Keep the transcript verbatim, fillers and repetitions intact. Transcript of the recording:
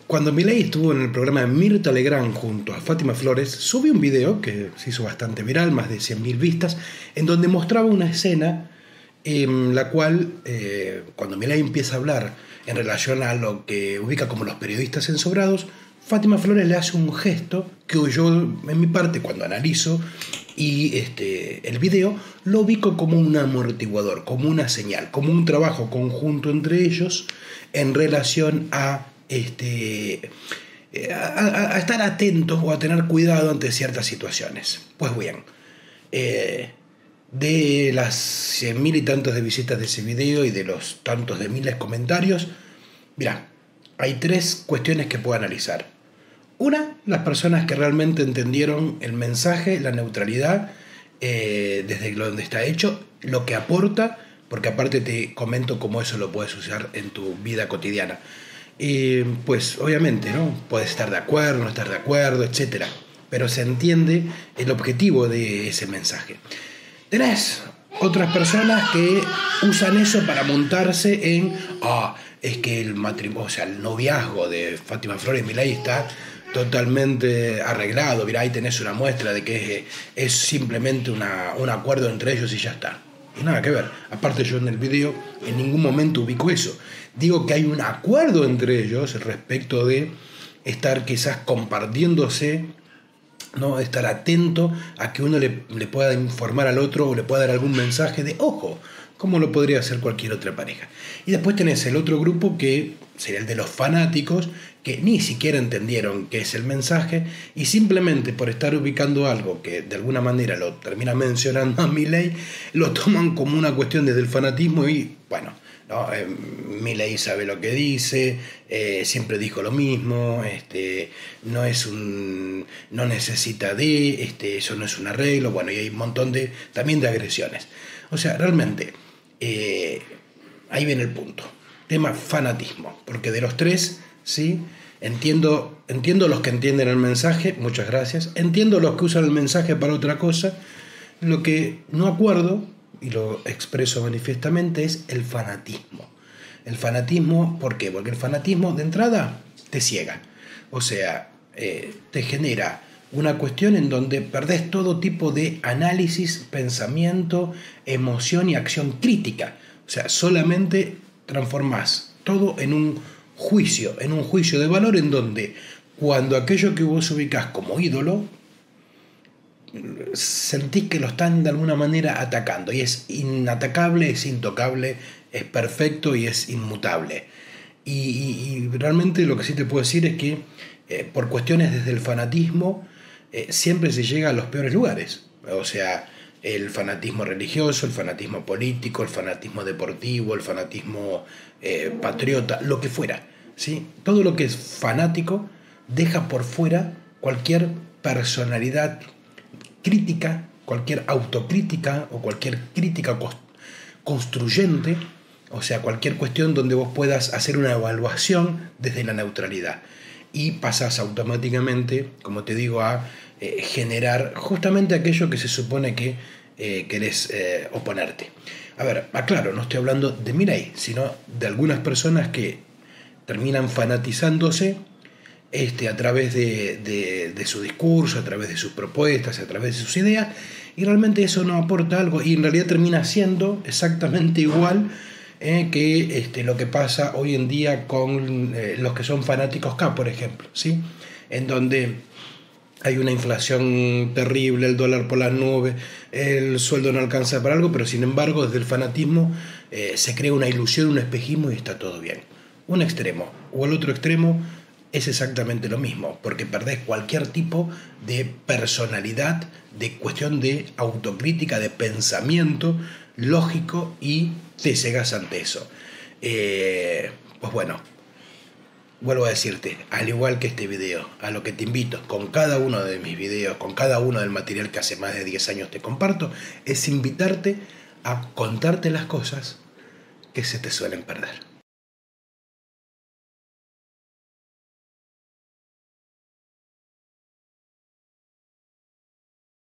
cuando Milei estuvo en el programa de Mirta Legrand junto a Fátima Flores, subí un video que se hizo bastante viral, más de cien mil vistas, en donde mostraba una escena en la cual, eh, cuando Milei empieza a hablar en relación a lo que ubica como los periodistas ensobrados, Fátima Flores le hace un gesto que yo, en mi parte, cuando analizo y este, el video, lo ubico como un amortiguador, como una señal, como un trabajo conjunto entre ellos en relación a, este, a, a, a estar atentos o a tener cuidado ante ciertas situaciones. Pues bien, eh, de las cien mil y tantos de visitas de ese video y de los tantos de miles de comentarios, mirá, hay tres cuestiones que puedo analizar. Una, las personas que realmente entendieron el mensaje, la neutralidad, eh, desde donde está hecho, lo que aporta, porque aparte te comento cómo eso lo puedes usar en tu vida cotidiana. Eh, pues obviamente, ¿no? Puedes estar de acuerdo, no estar de acuerdo, etcétera, pero se entiende el objetivo de ese mensaje. Tenés otras personas que usan eso para montarse en, ah, es que el matrimonio, o sea, el noviazgo de Fátima Flores y Milei está totalmente arreglado. Mirá, ahí tenés una muestra de que es, es simplemente una, un acuerdo entre ellos y ya está. Y nada que ver. Aparte, yo en el video en ningún momento ubico eso. Digo que hay un acuerdo entre ellos respecto de estar quizás compartiéndose, ¿no? Estar atento a que uno le, le pueda informar al otro o le pueda dar algún mensaje de ojo, como lo podría hacer cualquier otra pareja. Y después tenés el otro grupo que sería el de los fanáticos, que ni siquiera entendieron qué es el mensaje y simplemente por estar ubicando algo que de alguna manera lo termina mencionando a Milei, lo toman como una cuestión desde el fanatismo y bueno, ¿no? Eh, Milei sabe lo que dice, eh, siempre dijo lo mismo, este, no es un, no necesita de, este, eso no es un arreglo, bueno, y hay un montón de, también de agresiones. O sea, realmente, eh, ahí viene el punto, tema fanatismo, porque de los tres, sí, entiendo, entiendo los que entienden el mensaje, muchas gracias, entiendo los que usan el mensaje para otra cosa, lo que no acuerdo y lo expreso manifiestamente es el fanatismo. El fanatismo, ¿por qué? Porque el fanatismo de entrada te ciega. O sea, eh, te genera una cuestión en donde perdés todo tipo de análisis, pensamiento, emoción y acción crítica. O sea, solamente transformás todo en un juicio, en un juicio de valor en donde cuando aquello que vos ubicás como ídolo, sentís que lo están de alguna manera atacando y es inatacable, es intocable, es perfecto y es inmutable. Y, y, y realmente lo que sí te puedo decir es que eh, por cuestiones desde el fanatismo eh, siempre se llega a los peores lugares. O sea, el fanatismo religioso, el fanatismo político, el fanatismo deportivo, el fanatismo eh, patriota, lo que fuera, ¿sí? Todo lo que es fanático deja por fuera cualquier personalidad crítica, cualquier autocrítica o cualquier crítica construyente, o sea, cualquier cuestión donde vos puedas hacer una evaluación desde la neutralidad y pasás automáticamente, como te digo, a eh, generar justamente aquello que se supone que eh, querés eh, oponerte. A ver, aclaro, no estoy hablando de Milei, sino de algunas personas que terminan fanatizándose Este, a través de, de, de su discurso, a través de sus propuestas, a través de sus ideas, y realmente eso no aporta algo, y en realidad termina siendo exactamente igual eh, que este, lo que pasa hoy en día con eh, los que son fanáticos K, por ejemplo, ¿sí? En donde hay una inflación terrible, el dólar por las nubes, el sueldo no alcanza para algo, pero sin embargo desde el fanatismo eh, se crea una ilusión, un espejismo y está todo bien. Un extremo o el otro extremo es exactamente lo mismo, porque perdés cualquier tipo de personalidad, de cuestión de autocrítica, de pensamiento lógico y te cegas ante eso. Eh, pues bueno, vuelvo a decirte, al igual que este video, a lo que te invito con cada uno de mis videos, con cada uno del material que hace más de diez años te comparto, es invitarte a contarte las cosas que se te suelen perder.